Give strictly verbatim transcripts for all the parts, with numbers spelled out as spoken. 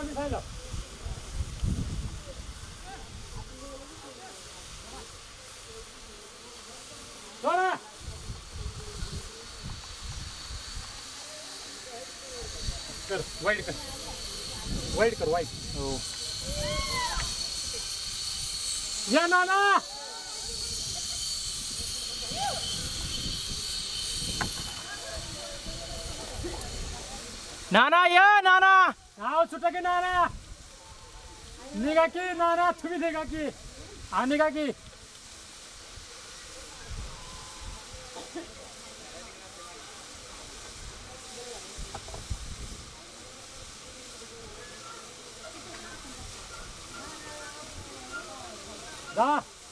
पाणी खायला सोडा कर वाईट कर वाईट कर वाईट हो या नाना नाना या नाना आओ सुटा की नाना निघा की नाना तुम्ही निघा की हा निघा की जा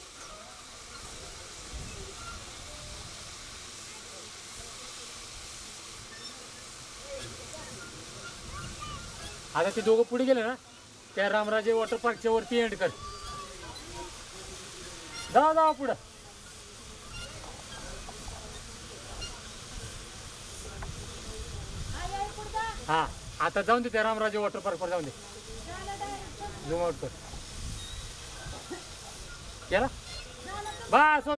आता ते दोघं पुढे गेले ना त्या रामराजे वॉटर पार्कच्या वरती एंड कर जा जा पुढं हा आता जाऊन दे त्या रामराजे वॉटर पार्क वर जाऊन दे झूम आउट कर केला बस